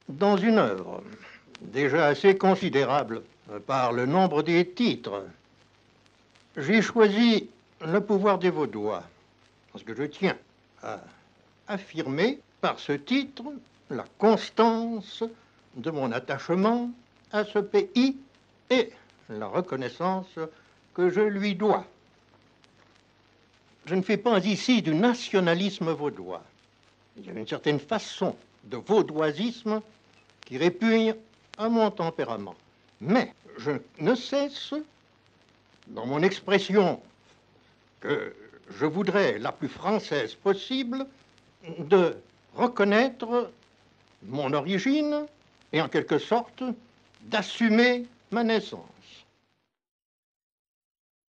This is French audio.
Dans une œuvre déjà assez considérable par le nombre des titres, j'ai choisi Le pouvoir des Vaudois, parce que je tiens à affirmer par ce titre la constance de mon attachement à ce pays et la reconnaissance que je lui dois. Je ne fais pas ici du nationalisme vaudois. Il y a une certaine façon de vaudoisisme qui répugne à mon tempérament. Mais je ne cesse, dans mon expression que je voudrais la plus française possible, de reconnaître mon origine et en quelque sorte d'assumer ma naissance.